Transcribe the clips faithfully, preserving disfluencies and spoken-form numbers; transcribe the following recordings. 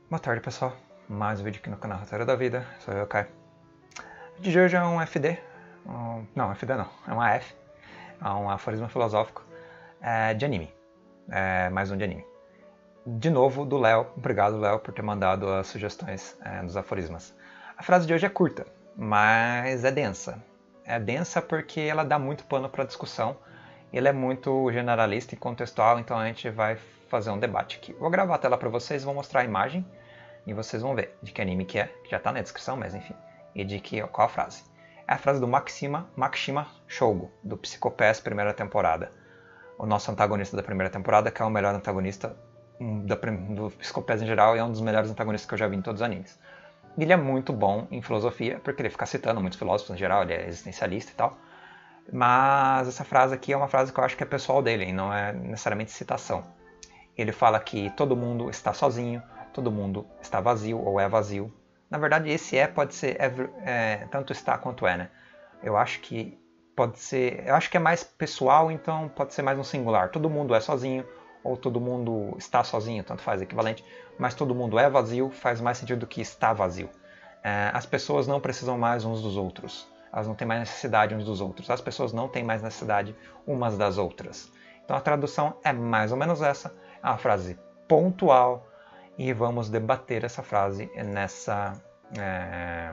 Boa tarde, pessoal. Mais um vídeo aqui no canal Roteiro da Vida. Sou eu, Kai. O vídeo de hoje é um F D. Um... Não, F D não. É um A F. É um aforismo filosófico é, de anime. É, mais um de anime. De novo, do Léo. Obrigado, Léo, por ter mandado as sugestões é, dos aforismos. A frase de hoje é curta, mas é densa. É densa porque ela dá muito pano para discussão. Ele é muito generalista e contextual, então a gente vai fazer um debate aqui. Vou gravar a tela para vocês, vou mostrar a imagem e vocês vão ver de que anime que é, que já está na descrição, mas enfim, e de que, qual a frase. É a frase do Makishima, Makishima Shogo, do Psycho Pass, primeira temporada. O nosso antagonista da primeira temporada, que é o melhor antagonista da, do Psycho Pass em geral, e é um dos melhores antagonistas que eu já vi em todos os animes. Ele é muito bom em filosofia, porque ele fica citando muitos filósofos em geral, ele é existencialista e tal. Mas essa frase aqui é uma frase que eu acho que é pessoal dele, e não é necessariamente citação. Ele fala que todo mundo está sozinho, todo mundo está vazio ou é vazio. Na verdade, esse é pode ser é, é, tanto está quanto é, né? Eu acho que pode ser, eu acho que é mais pessoal, então pode ser mais um singular. Todo mundo é sozinho ou todo mundo está sozinho, tanto faz equivalente. Mas todo mundo é vazio faz mais sentido do que está vazio. É, as pessoas não precisam mais uns dos outros. Elas não têm mais necessidade uns dos outros. As pessoas não têm mais necessidade umas das outras. Então a tradução é mais ou menos essa. É uma frase pontual e vamos debater essa frase nessa é,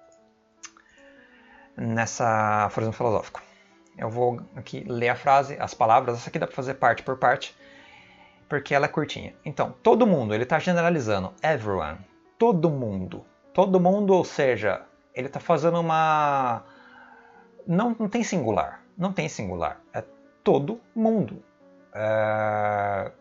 nessa aforismo filosófico. Eu vou aqui ler a frase, as palavras. Essa aqui dá para fazer parte por parte, porque ela é curtinha. Então, todo mundo, ele está generalizando. Everyone. Todo mundo. Todo mundo, ou seja, ele está fazendo uma... Não, não tem singular. Não tem singular. É todo mundo. É...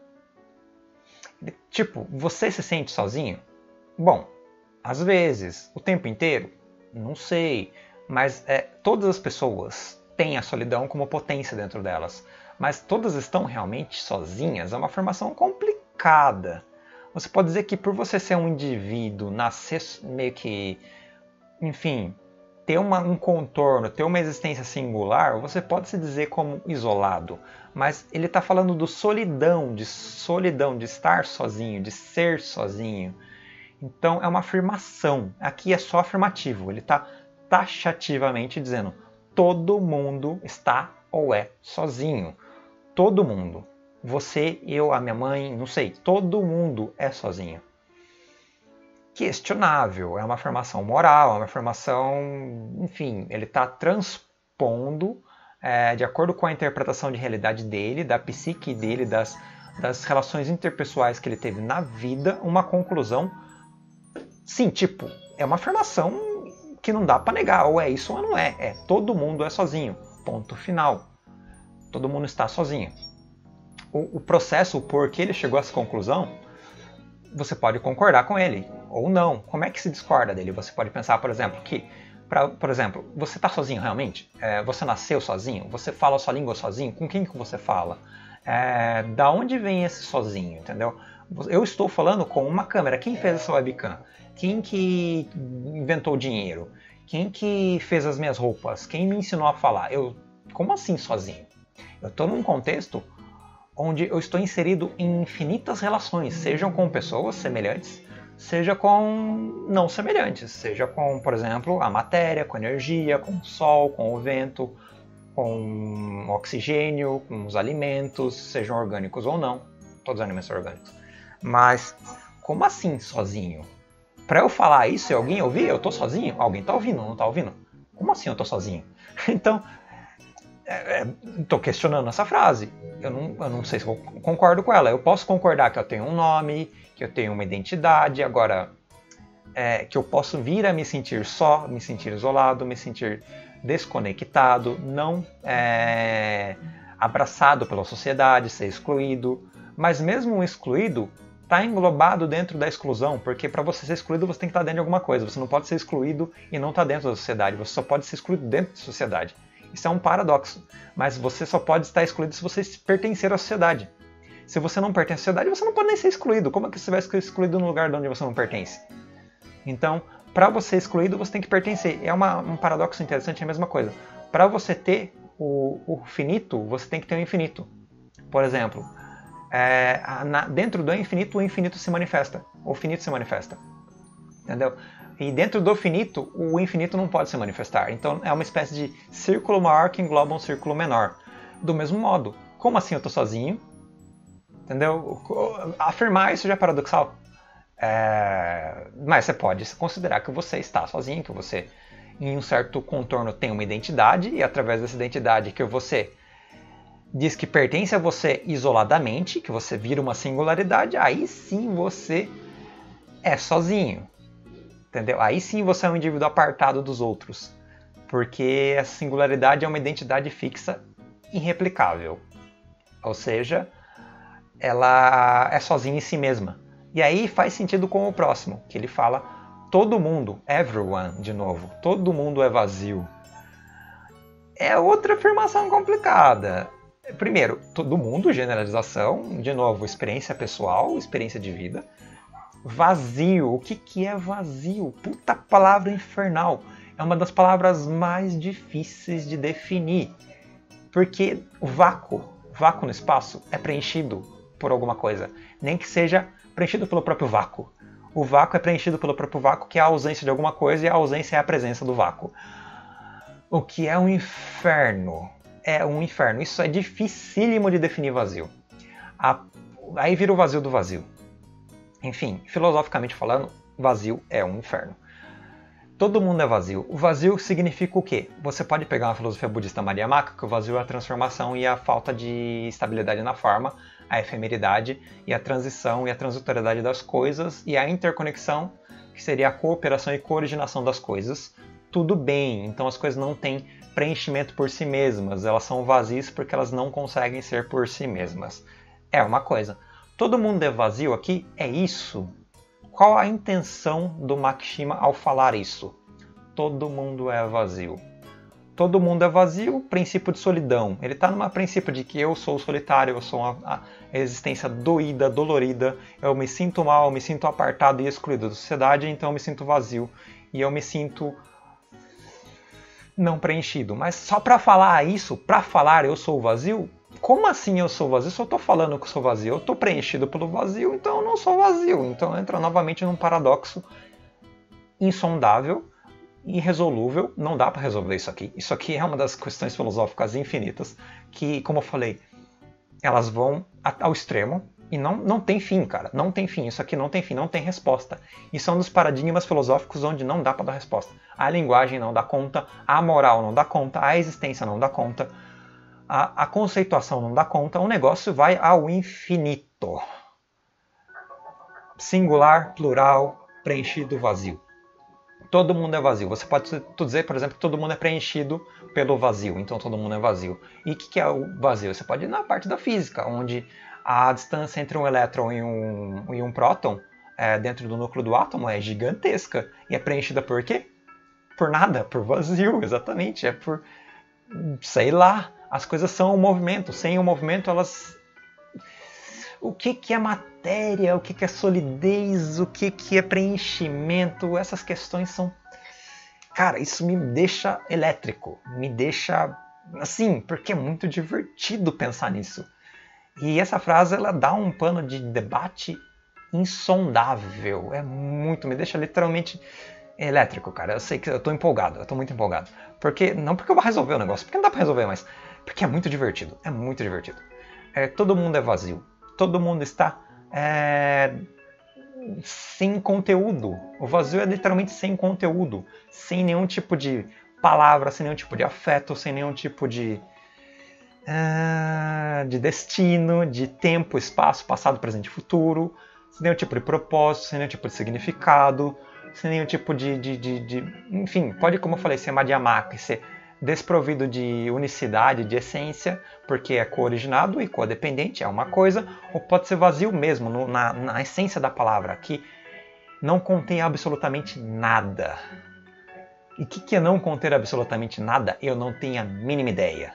Tipo, você se sente sozinho? Bom, às vezes. O tempo inteiro? Não sei. Mas é, todas as pessoas têm a solidão como potência dentro delas. Mas todas estão realmente sozinhas? É uma afirmação complicada. Você pode dizer que por você ser um indivíduo, nascer meio que... Enfim, ter uma, um contorno, ter uma existência singular, você pode se dizer como isolado. Mas ele está falando do solidão, de solidão, de estar sozinho, de ser sozinho. Então é uma afirmação. Aqui é só afirmativo. Ele está taxativamente dizendo todo mundo está ou é sozinho. Todo mundo. Você, eu, a minha mãe, não sei. Todo mundo é sozinho. Questionável. É uma afirmação moral, é uma afirmação... Enfim, ele está transpondo... É, de acordo com a interpretação de realidade dele, da psique dele, das, das relações interpessoais que ele teve na vida, uma conclusão, sim, tipo, é uma afirmação que não dá para negar, ou é isso ou não é, é todo mundo é sozinho, ponto final, todo mundo está sozinho. O, o processo, o porquê ele chegou a essa conclusão, você pode concordar com ele, ou não. Como é que se discorda dele? Você pode pensar, por exemplo, que Pra, por exemplo, você está sozinho realmente? É, você nasceu sozinho? Você fala a sua língua sozinho? Com quem que você fala? É, da onde vem esse sozinho, entendeu? Eu estou falando com uma câmera. Quem fez essa webcam? Quem que inventou o dinheiro? Quem que fez as minhas roupas? Quem me ensinou a falar? Eu, como assim sozinho? Eu estou num contexto onde eu estou inserido em infinitas relações, sejam com pessoas semelhantes, seja com não semelhantes, seja com, por exemplo, a matéria, com a energia, com o sol, com o vento, com o oxigênio, com os alimentos, sejam orgânicos ou não. Todos os alimentos são orgânicos. Mas, como assim sozinho? Para eu falar isso e alguém ouvir, eu tô sozinho? Alguém tá ouvindo, não tá ouvindo? Como assim eu tô sozinho? Então, estou questionando essa frase. Eu não, eu não sei se eu concordo com ela. Eu posso concordar que eu tenho um nome, que eu tenho uma identidade, agora é, que eu posso vir a me sentir só, me sentir isolado, me sentir desconectado, não é, abraçado pela sociedade, ser excluído. Mas mesmo um excluído está englobado dentro da exclusão, porque para você ser excluído você tem que estar dentro de alguma coisa. Você não pode ser excluído e não estar dentro da sociedade. Você só pode ser excluído dentro da sociedade. Isso é um paradoxo, mas você só pode estar excluído se você pertencer à sociedade. Se você não pertence à sociedade, você não pode nem ser excluído. Como é que você vai ser excluído no lugar de onde você não pertence? Então, para você ser excluído, você tem que pertencer. É uma, um paradoxo interessante, é a mesma coisa. Para você ter o, o finito, você tem que ter o infinito. Por exemplo, é, na, dentro do infinito, o infinito se manifesta. O finito se manifesta. Entendeu? E dentro do finito, o infinito não pode se manifestar. Então é uma espécie de círculo maior que engloba um círculo menor. Do mesmo modo, como assim eu estou sozinho? Entendeu? Afirmar isso já é paradoxal. É... Mas você pode considerar que você está sozinho, que você, em um certo contorno, tem uma identidade, e através dessa identidade que você diz que pertence a você isoladamente, que você vira uma singularidade, aí sim você é sozinho. Entendeu? Aí sim você é um indivíduo apartado dos outros. Porque essa singularidade é uma identidade fixa irreplicável. Ou seja, ela é sozinha em si mesma. E aí faz sentido com o próximo, que ele fala todo mundo, everyone, de novo, todo mundo é vazio. É outra afirmação complicada. Primeiro, todo mundo, generalização, de novo, experiência pessoal, experiência de vida. Vazio, o que, que é vazio? Puta palavra infernal. É uma das palavras mais difíceis de definir. Porque o vácuo, vácuo no espaço, é preenchido por alguma coisa. Nem que seja preenchido pelo próprio vácuo. O vácuo é preenchido pelo próprio vácuo, que é a ausência de alguma coisa, e a ausência é a presença do vácuo. O que é um inferno? É um inferno. Isso é dificílimo de definir vazio. A... Aí vira o vazio do vazio. Enfim, filosoficamente falando, vazio é um inferno. Todo mundo é vazio. O vazio significa o quê? Você pode pegar uma filosofia budista Madhyamaka, que o vazio é a transformação e a falta de estabilidade na forma, a efemeridade e a transição e a transitoriedade das coisas e a interconexão, que seria a cooperação e coordenação das coisas. Tudo bem, então as coisas não têm preenchimento por si mesmas, elas são vazias porque elas não conseguem ser por si mesmas. É uma coisa. Todo mundo é vazio aqui? É isso? Qual a intenção do Makishima ao falar isso? Todo mundo é vazio. Todo mundo é vazio, princípio de solidão. Ele está num princípio de que eu sou solitário, eu sou uma, a existência doída, dolorida, eu me sinto mal, eu me sinto apartado e excluído da sociedade, então eu me sinto vazio. E eu me sinto não preenchido. Mas só para falar isso, para falar eu sou vazio, como assim eu sou vazio? Se eu estou falando que eu sou vazio, eu estou preenchido pelo vazio, então eu não sou vazio. Então entra novamente num paradoxo insondável, irresolúvel. Não dá para resolver isso aqui. Isso aqui é uma das questões filosóficas infinitas que, como eu falei, elas vão ao extremo e não, não tem fim, cara. Não tem fim. Isso aqui não tem fim, não tem resposta. Isso é um dos paradigmas filosóficos onde não dá para dar resposta. A linguagem não dá conta, a moral não dá conta, a existência não dá conta. A, a conceituação não dá conta, o negócio vai ao infinito. Singular, plural, preenchido, vazio. Todo mundo é vazio. Você pode dizer, por exemplo, que todo mundo é preenchido pelo vazio, então todo mundo é vazio. E o que, que é o vazio? Você pode ir na parte da física, onde a distância entre um elétron e um, e um próton é, dentro do núcleo do átomo é gigantesca. E é preenchida por quê? Por nada, por vazio, exatamente. É por, sei lá. As coisas são o movimento. Sem o movimento, elas... O que, que é matéria? O que, que é solidez? O que, que é preenchimento? Essas questões são... Cara, isso me deixa elétrico. Me deixa... Assim, porque é muito divertido pensar nisso. E essa frase, ela dá um pano de debate insondável. É muito... Me deixa literalmente... elétrico, cara. Eu sei que eu tô empolgado. Eu tô muito empolgado. Porque... Não porque eu vou resolver o negócio. Porque não dá pra resolver mais. Porque é muito divertido, é muito divertido. É, todo mundo é vazio, todo mundo está é, sem conteúdo. O vazio é literalmente sem conteúdo, sem nenhum tipo de palavra, sem nenhum tipo de afeto, sem nenhum tipo de, é, de destino, de tempo, espaço, passado, presente e futuro, sem nenhum tipo de propósito, sem nenhum tipo de significado, sem nenhum tipo de... de, de, de enfim, pode, como eu falei, ser Madhyamaka, ser desprovido de unicidade, de essência, porque é co-originado e codependente, é uma coisa, ou pode ser vazio mesmo, no, na, na essência da palavra, que não contém absolutamente nada. E o que, que é não conter absolutamente nada? Eu não tenho a mínima ideia.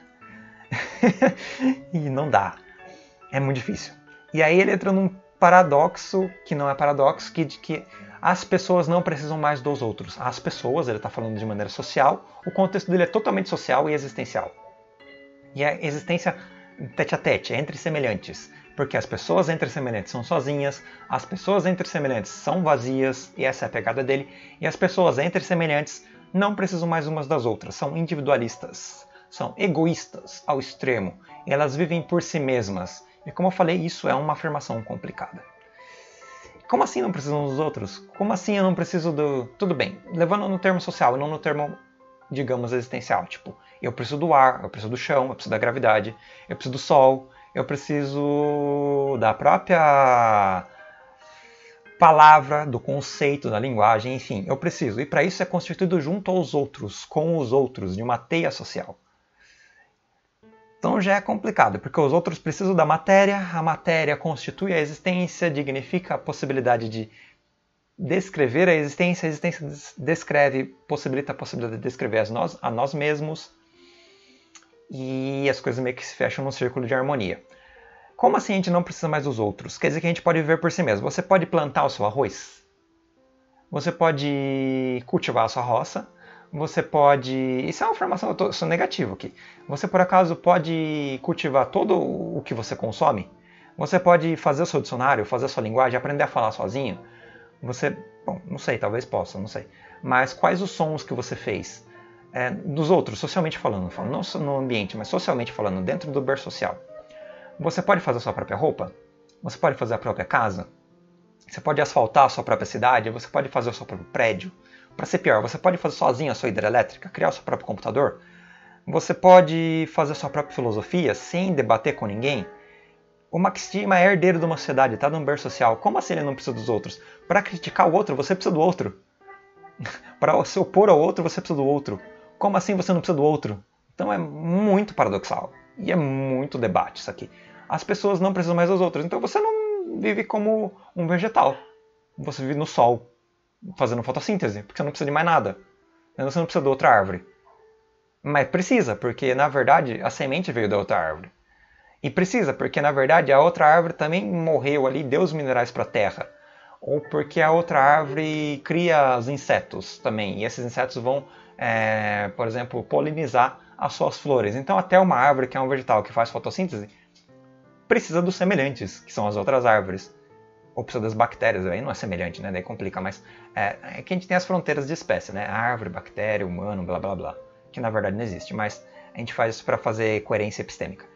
E não dá. É muito difícil. E aí ele entra num paradoxo, que não é paradoxo, que, de que as pessoas não precisam mais dos outros. As pessoas, ele está falando de maneira social, o contexto dele é totalmente social e existencial. E a existência tete a tete, entre semelhantes. Porque as pessoas entre semelhantes são sozinhas, as pessoas entre semelhantes são vazias, e essa é a pegada dele, e as pessoas entre semelhantes não precisam mais umas das outras, são individualistas, são egoístas ao extremo, e elas vivem por si mesmas. E como eu falei, isso é uma afirmação complicada. Como assim não precisam dos outros? Como assim eu não preciso do... Tudo bem, levando no termo social e não no termo, digamos, existencial. Tipo, eu preciso do ar, eu preciso do chão, eu preciso da gravidade, eu preciso do sol, eu preciso da própria palavra, do conceito, da linguagem, enfim, eu preciso. E para isso é constituído junto aos outros, com os outros, de uma teia social. Então já é complicado, porque os outros precisam da matéria, a matéria constitui a existência, dignifica a possibilidade de descrever a existência, a existência descreve, possibilita a possibilidade de descrever a nós, a nós mesmos, e as coisas meio que se fecham num círculo de harmonia. Como assim a gente não precisa mais dos outros? Quer dizer que a gente pode viver por si mesmo. Você pode plantar o seu arroz, você pode cultivar a sua roça, você pode... Isso é uma informação, eu tô, sou negativo aqui. Você, por acaso, pode cultivar todo o que você consome? Você pode fazer o seu dicionário, fazer a sua linguagem, aprender a falar sozinho? Você... Bom, não sei, talvez possa, não sei. Mas quais os sons que você fez? É, dos outros, socialmente falando, não no ambiente, mas socialmente falando, dentro do berço social. Você pode fazer a sua própria roupa? Você pode fazer a própria casa? Você pode asfaltar a sua própria cidade? Você pode fazer o seu próprio prédio? Para ser pior, você pode fazer sozinho a sua hidrelétrica, criar o seu próprio computador? Você pode fazer a sua própria filosofia sem debater com ninguém? O Max Stima é herdeiro de uma sociedade, está num berço social. Como assim ele não precisa dos outros? Para criticar o outro, você precisa do outro. Para se opor ao outro, você precisa do outro. Como assim você não precisa do outro? Então é muito paradoxal. E é muito debate isso aqui. As pessoas não precisam mais dos outros. Então você não vive como um vegetal. Você vive no sol, fazendo fotossíntese, porque você não precisa de mais nada. Você não precisa de outra árvore. Mas precisa, porque na verdade a semente veio da outra árvore. E precisa, porque na verdade a outra árvore também morreu ali, deu os minerais para a terra. Ou porque a outra árvore cria os insetos também. E esses insetos vão, é, por exemplo, polinizar as suas flores. Então até uma árvore que é um vegetal que faz fotossíntese precisa dos semelhantes, que são as outras árvores. Ou precisa das bactérias, aí não é semelhante, né? Daí complica, mas é, é que a gente tem as fronteiras de espécie, né? Árvore, bactéria, humano, blá blá blá. Que na verdade não existe, mas a gente faz isso para fazer coerência epistêmica.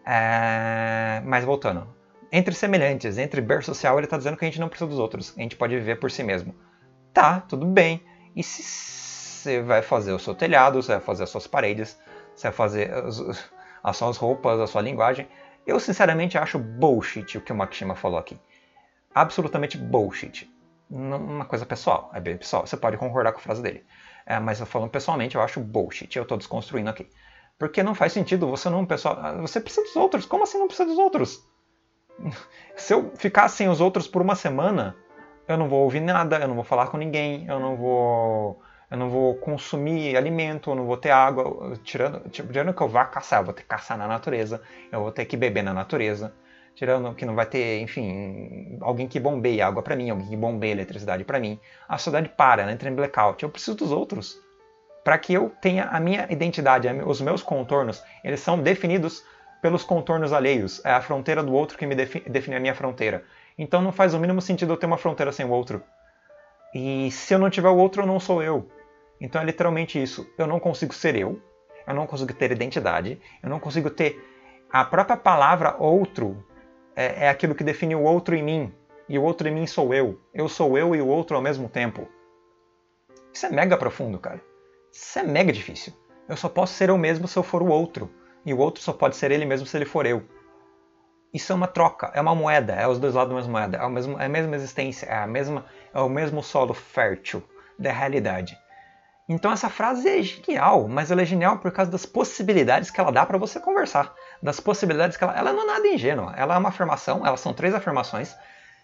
É, mas voltando, entre semelhantes, entre berço social, ele está dizendo que a gente não precisa dos outros, a gente pode viver por si mesmo. Tá, tudo bem. E se você vai fazer o seu telhado, você vai fazer as suas paredes, você vai fazer as, as suas roupas, a sua linguagem? Eu sinceramente acho bullshit o que o Makishima falou aqui. Absolutamente bullshit. Uma coisa pessoal, é bem pessoal, você pode concordar com a frase dele. É, mas eu falando pessoalmente, eu acho bullshit, eu estou desconstruindo aqui. Porque não faz sentido, você não, pessoal, você precisa dos outros, como assim não precisa dos outros? Se eu ficar sem os outros por uma semana, eu não vou ouvir nada, eu não vou falar com ninguém, eu não vou, eu não vou consumir alimento, eu não vou ter água, tirando, tirando que eu vá caçar, eu vou ter que caçar na natureza, eu vou ter que beber na natureza. Tirando que não vai ter, enfim, alguém que bombeie água para mim, alguém que bombeie eletricidade para mim. A sociedade para, ela entra em blackout. Eu preciso dos outros. Para que eu tenha a minha identidade, os meus contornos, eles são definidos pelos contornos alheios. É a fronteira do outro que me define, define a minha fronteira. Então não faz o mínimo sentido eu ter uma fronteira sem o outro. E se eu não tiver o outro, eu não sou eu. Então é literalmente isso. Eu não consigo ser eu. Eu não consigo ter identidade. Eu não consigo ter a própria palavra outro. É, é aquilo que define o outro em mim. E o outro em mim sou eu. Eu sou eu e o outro ao mesmo tempo. Isso é mega profundo, cara. Isso é mega difícil. Eu só posso ser eu mesmo se eu for o outro. E o outro só pode ser ele mesmo se ele for eu. Isso é uma troca, é uma moeda. É os dois lados da mesma moeda. É, o mesmo, é a mesma existência. É, a mesma, é o mesmo solo fértil da realidade. Então essa frase é genial, mas ela é genial por causa das possibilidades que ela dá para você conversar. Das possibilidades que ela... Ela não é nada ingênua, ela é uma afirmação, elas são três afirmações.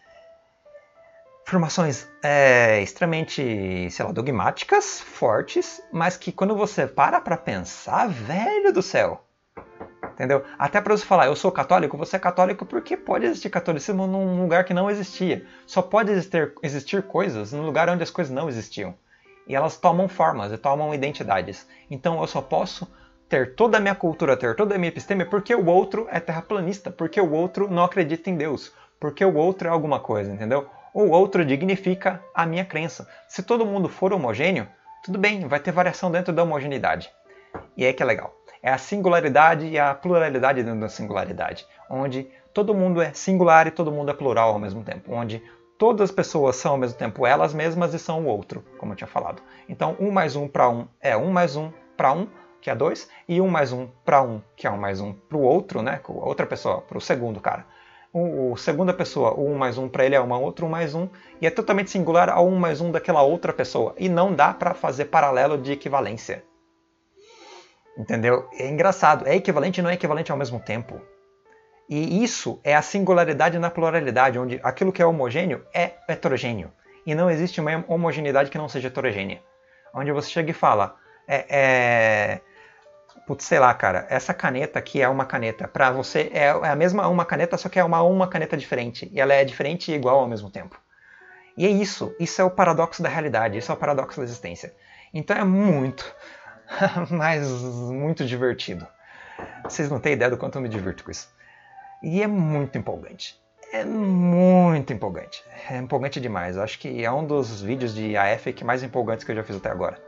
Afirmações é, extremamente, sei lá, dogmáticas, fortes, mas que quando você para pra pensar, velho do céu. Entendeu? Até para você falar, eu sou católico, você é católico porque pode existir catolicismo num lugar que não existia. Só pode existir, existir coisas no lugar onde as coisas não existiam. E elas tomam formas e tomam identidades. Então eu só posso ter toda a minha cultura, ter toda a minha episteme, porque o outro é terraplanista, porque o outro não acredita em Deus, porque o outro é alguma coisa, entendeu? O outro dignifica a minha crença. Se todo mundo for homogêneo, tudo bem, vai ter variação dentro da homogeneidade. E aí que é legal. É a singularidade e a pluralidade dentro da singularidade, onde todo mundo é singular e todo mundo é plural ao mesmo tempo, onde todas as pessoas são ao mesmo tempo elas mesmas e são o outro, como eu tinha falado. Então, um mais um para um é um mais um para um, que é dois, e um mais um para um, que é um mais um para o outro, né? A outra pessoa, para o segundo cara. O, o segunda pessoa, o um mais um para ele é uma outra um mais um, e é totalmente singular ao um mais um daquela outra pessoa. E não dá para fazer paralelo de equivalência. Entendeu? É engraçado, é equivalente e não é equivalente ao mesmo tempo. E isso é a singularidade na pluralidade, onde aquilo que é homogêneo é heterogêneo. E não existe uma homogeneidade que não seja heterogênea. Onde você chega e fala, é, é... putz, sei lá, cara, essa caneta aqui é uma caneta. Pra você é a mesma uma caneta, só que é uma, uma caneta diferente. E ela é diferente e igual ao mesmo tempo. E é isso, isso é o paradoxo da realidade, isso é o paradoxo da existência. Então é muito, mas muito divertido. Vocês não têm ideia do quanto eu me divirto com isso. E é muito empolgante. É muito empolgante. É empolgante demais. Eu acho que é um dos vídeos de A F que mais empolgantes que eu já fiz até agora.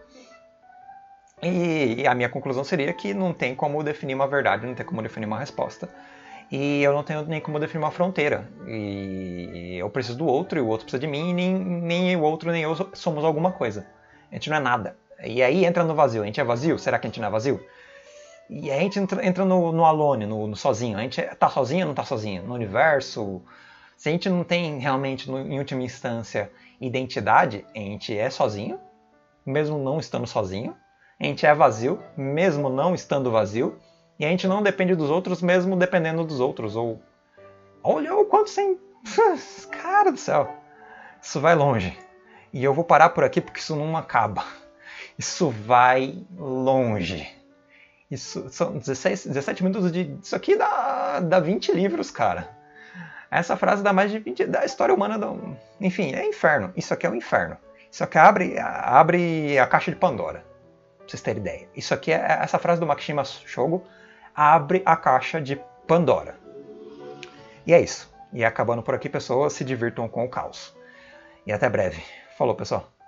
E, e a minha conclusão seria que não tem como definir uma verdade, não tem como definir uma resposta. E eu não tenho nem como definir uma fronteira. E eu preciso do outro, e o outro precisa de mim, e nem, nem o outro nem eu somos alguma coisa. A gente não é nada. E aí entra no vazio. A gente é vazio? Será que a gente não é vazio? E a gente entra, entra no, no alone, no, no sozinho. A gente tá sozinho ou não tá sozinho? No universo? Se a gente não tem realmente, no, em última instância, identidade, a gente é sozinho, mesmo não estando sozinho. A gente é vazio, mesmo não estando vazio. E a gente não depende dos outros, mesmo dependendo dos outros. Ou olha o quanto sem... Cara do céu. Isso vai longe. E eu vou parar por aqui porque isso não acaba. Isso vai longe. Isso são dezesseis, dezessete minutos de... Isso aqui dá, dá vinte livros, cara. Essa frase dá mais de vinte... Da história humana... Do, enfim, é inferno. Isso aqui é um inferno. Isso aqui abre, abre a caixa de Pandora. Pra vocês terem ideia. Isso aqui é... Essa frase do Makishima Shogo abre a caixa de Pandora. E é isso. E acabando por aqui, pessoas, se divirtam com o caos. E até breve. Falou, pessoal.